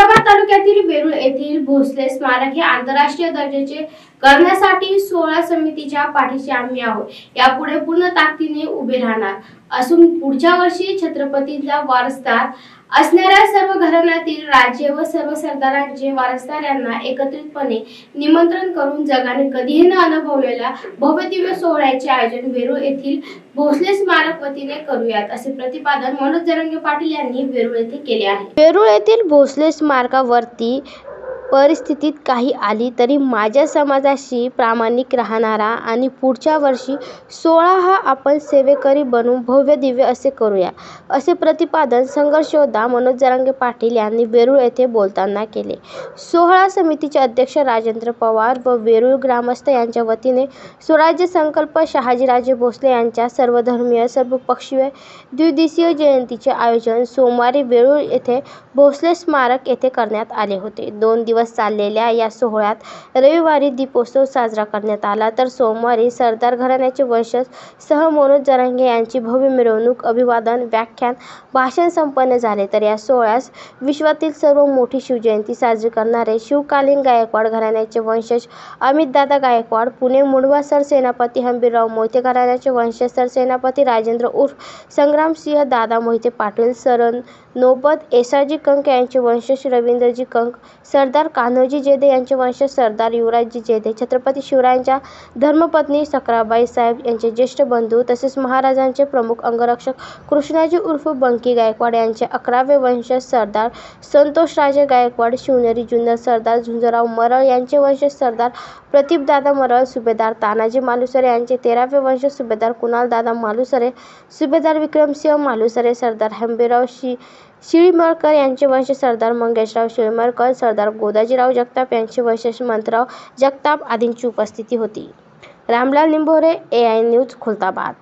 खुलताबाद तालुक्यातील वेरूळ येथील भोसले स्मारक हे आंतरराष्ट्रीय दर्जाचे करण्यासाठी 16 समितीच्या पाठीशी आम्ही आहोत. यापुढे पूर्ण ताकदीने उभे राहणार असून पुढच्या वर्षी छत्रपतींचा वारसदार असणाऱ्या सर्व घराण्यातील राजे व सर्व सरदारांचे वारसदार यांना एकत्रितपणे निमंत्रण करून जगाने कधीही न अनुभवलेल्या भव्य दिव्य सोहळ्याचे आयोजन वेरूळ येथील भोसले स्मारक वतीने करूयात, असे प्रतिपादन मनोज जरांगे पाटील यांनी वेरूळ येथे केले आहे. वेरूळ येथील भोसले स्मारकावरती परिस्थितीत काही आली तरी माझ्या समाजाशी प्रामाणिक राहणारा आणि पुढच्या वर्षी 16 हा आपण सेवेकरी बनून भव्य दिव्य असे करूया, असे प्रतिपादन संघर्ष योद्धा मनोज जरांगे पाटील यांनी वेरूळ येथे बोलताना केले. सोहळा समितीचे अध्यक्ष राजेंद्र पवार व वेरूळ ग्रामस्थ यांच्या वतीने स्वराज्य संकल्प शहाजीराजे भोसले यांच्या सर्वधर्मीय सर्वपक्षीय द्विदिवसीय जयंतीचे आयोजन सोमवारी वेरूळ येथे भोसले स्मारक येथे करण्यात आले होते. 2 दिवस चाललेल्या या सोहळ्यात रविवारी दीपोत्सव साजरा करण्यात आला, तर सोमवारी सरदार घराण्याचे वंशज सह मनोज जरांगे यांची भव्य मिरवणूक, अभिवादन, व्याख्यान, भाषण संपन्न झाले. तर या सोहळ्यास विश्वातील सर्व मोठी शिवजयंती साजरी करणारे शिवकालीन गायकवाड घराण्याचे वंशज अमितदादा गायकवाड, पुणे मुंडवा सरसेनापती हंबीरराव मोहिते घराण्याचे वंशज सरसेनापती राजेंद्र उर्फ संग्रामसिंह दादा मोहिते पाटील, सरनौबत येसाजी कंक यांचे वंशज रवींद्रजी कंक, सरदार कान्होजी जेधे यांचे वंशज सरदार युवराजजी जेधे, छत्रपती शिवरायांच्या धर्मपत्नी सकराबाई साहेब यांचे ज्येष्ठ बंधू तसेच महाराजांचे प्रमुख अंगरक्षक कृष्णाजी उर्फ बंकी गायकवाड यांचे 11वे वंशज सरदार संतोषराजे गायकवाड, शिवनेरी जुन्नर सरदार झुंजराव मरळ यांचे वंशज सरदार प्रतीपदादा मरळ, सुभेदार तानाजी मालुसरे यांचे 13वे वंशज सुभेदार कुणालदादा मालुसरे, सुभेदार विक्रमसिंह मालुसरे, सरदार हंबीरराव शिळीमळकर यांचे वंशज सरदार मंगेशराव शिळीमळकर, सरदार गोदाजीराव जगताप यांचे वंशज मंतराव जगताप आदींची उपस्थिती होती. Ramlal Nimbhore, AI news, Khultabad.